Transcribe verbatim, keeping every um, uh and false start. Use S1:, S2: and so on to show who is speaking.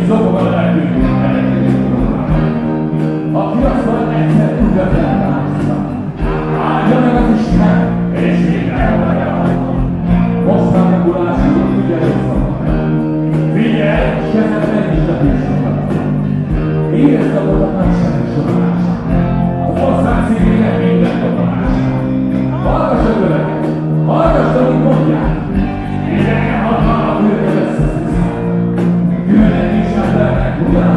S1: zokog a lelkünk, aki asztal egyszer tudja feltározza. Áldja meg az Isten, és minden valójában. Mosztán megulásról ügyelő szabad. Figyelj, és kezed megnyisd a tűzsokat. Érezd a voltak nagy semmi sorolása. Az ország szívének minden katonása. Hallgass a köveket, hallgass, amit mondják. Idegen hatalmak őket összeszűznek. Külnek is embernek ugyan